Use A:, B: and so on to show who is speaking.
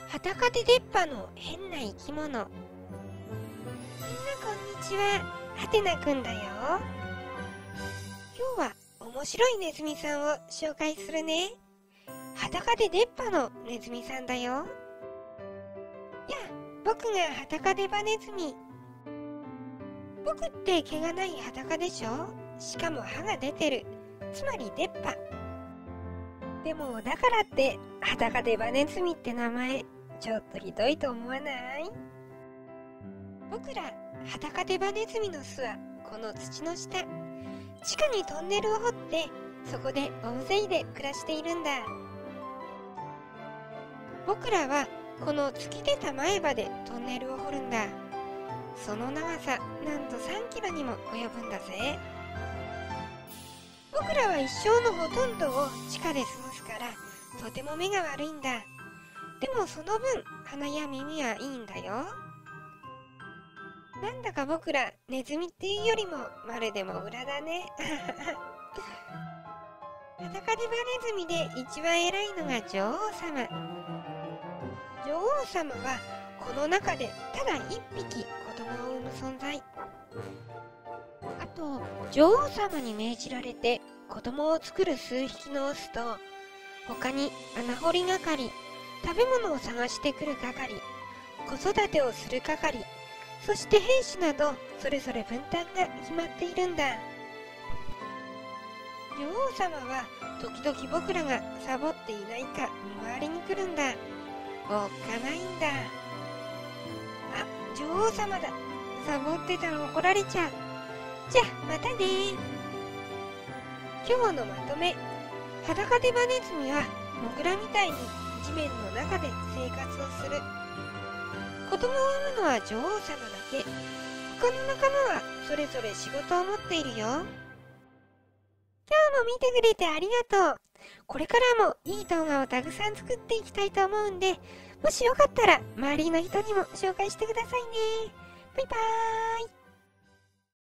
A: 裸で出っ歯の変な生き物。みんなこんにちは、はてなくんだよ。今日は面白いネズミさんを紹介するね。裸で出っ歯のネズミさんだよ。僕が裸で歯ネズミ。僕って毛がない裸でしょ。しかも歯が出てる。つまり出っ歯。でもだからって裸で歯ネズミって名前ちょっとひどいと思わない？僕ら裸で歯ネズミの巣はこの土の下、地下にトンネルを掘ってそこで大勢で暮らしているんだ。僕らはこの突き出た前歯でトンネルを掘るんだ。その長さなんと3キロにも及ぶんだぜ。僕らは一生のほとんどを地下で過ごすからとても目が悪いんだ。でもその分鼻や耳はいいんだよ。なんだか僕らネズミっていうよりもまるでも裏だね。裸で歯ネズミで一番偉いのが女王様。女王様はこの中でただ一匹子供を産む存在。あと女王様に命じられて子供を作る数匹のオスと、他に穴掘り係、食べ物を探してくる係、子育てをする係、そして兵士などそれぞれ分担が決まっているんだ。女王様は時々僕らがサボっていないか見回りに来るんだ。おっかないんだ。あ、女王様だ。サボってたら怒られちゃう。じゃあまたね。今日のまとめ。裸で歯ネズミはモグラみたいに地面の中で生活をする。子供を産むのは女王様だけ。他の仲間はそれぞれ仕事を持っているよ。今日も見てくれてありがとう。これからもいい動画をたくさん作っていきたいと思うんで、もしよかったら周りの人にも紹介してくださいね。バイバーイ。